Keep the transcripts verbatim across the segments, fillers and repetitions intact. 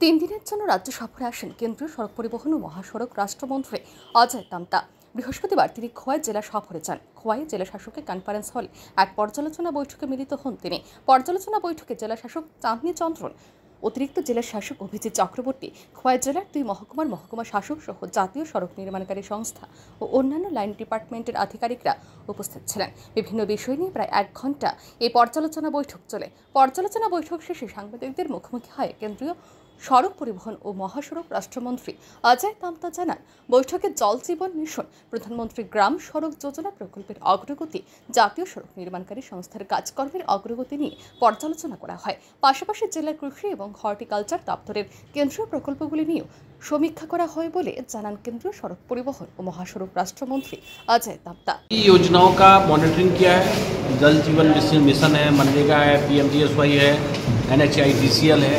তিন দিনের জন্য রাজ্য সফরে আসেন কেন্দ্রীয় সড়ক পরিবহন ও মহাসড়ক রাষ্ট্রমন্ত্রী অজয় তামতা। বৃহস্পতিবার তিনি খোয়াই জেলা সফরে যান। খোয়াই জেলা শাসকের কনফারেন্স হলে এক পর্যালোচনা বৈঠকে মিলিত হন তিনি। পর্যালোচনা বৈঠকে জেলা শাসক চাঁদনী চন্দ্রন, অতিরিক্ত জেলা শাসক অভিজিৎ চক্রবর্তী, খোয়াই জেলার দুই মহকুমার মহকুমা শাসক সহ জাতীয় সড়ক নির্মাণকারী সংস্থা ও অন্যান্য লাইন ডিপার্টমেন্টের আধিকারিকরা উপস্থিত ছিলেন। বিভিন্ন বিষয় নিয়ে প্রায় এক ঘন্টা এই পর্যালোচনা বৈঠক চলে। পর্যালোচনা বৈঠক শেষে সাংবাদিকদের মুখোমুখি হয় কেন্দ্রীয় সড়ক পরিবহন ও মহাসড়ক রাষ্ট্রমন্ত্রী অজয় তামতা জানান, বৈঠকে জল জীবন মিশন, প্রধানমন্ত্রী গ্রাম সড়ক যোজনা প্রকল্পের অগ্রগতি, জাতীয় সড়ক নির্মাণকারী সংস্থার কাজকর্মের অগ্রগতি নিয়ে পর্যালোচনা করা হয়। পাশাপাশি জেলার কৃষি এবং হর্টিকালচার দপ্তরের কেন্দ্রীয় প্রকল্পগুলি নিয়েও সমীক্ষা করা হয় বলে জানান কেন্দ্রীয় সড়ক পরিবহন ও মহাসড়ক রাষ্ট্রমন্ত্রী অজয় তামতা। योजनाओं का मॉनिटरिंग किया है। जल जीवन मिशन है, मनरेगा है, पीएमजीएसवाई है, एनएचआईडीसीएल है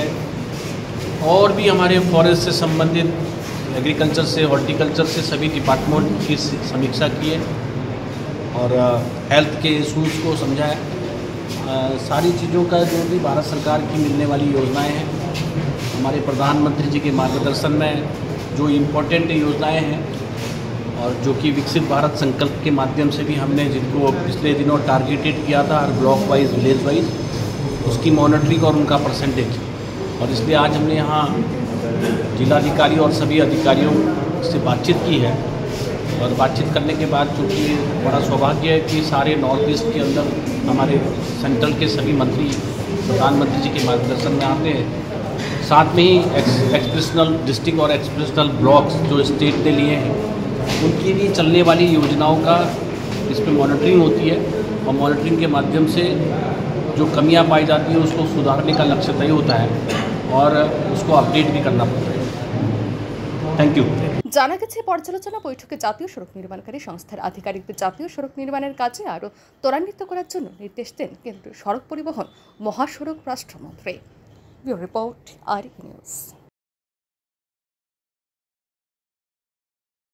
और भी हमारे फॉरेस्ट से संबंधित एग्रीकल्चर से हॉर्टिकल्चर से सभी डिपार्टमेंट की समीक्षा की है और हेल्थ के इशूज़ को समझाया। सारी चीज़ों का जो भी भारत सरकार की मिलने वाली योजनाएं हैं, हमारे प्रधानमंत्री जी के मार्गदर्शन में जो इम्पोर्टेंट योजनाएं हैं और जो कि विकसित भारत संकल्प के माध्यम से भी हमने जिनको पिछले दिनों टारगेटेड किया था हर ब्लॉक वाइज विलेज वाइज, उसकी मॉनिटरिंग और उनका परसेंटेज। और इसलिए आज हमने यहाँ जिलाधिकारी और सभी अधिकारियों से बातचीत की है और बातचीत करने के बाद चूँकि बड़ा सौभाग्य है कि सारे नॉर्थ ईस्ट के अंदर हमारे सेंट्रल के सभी मंत्री प्रधानमंत्री जी के मार्गदर्शन में आते हैं। साथ में ही एक्सप्रेशनल डिस्ट्रिक्ट और एक्सप्रेशनल ब्लॉक्स जो स्टेट ने लिए हैं उनकी भी चलने वाली योजनाओं का इस पर मॉनिटरिंग होती है और मॉनिटरिंग के माध्यम से जो कमियां पाई जाती हैं उसको सुधारने का लक्ष्य तय होता है और उसको अपडेट भी करना पड़ता है। Thank you. জানা গেছে, পর্যালোচনা বৈঠকে জাতীয় সড়ক নির্মাণকারী সংস্থার আধিকারিকদের জাতীয় সড়ক নির্মাণের কাজে আরও ত্বরান্বিত করার জন্য নির্দেশ দেন কেন্দ্রীয় সড়ক পরিবহন মহাসড়ক রাষ্ট্রমন্ত্রী। Bureau report, R news.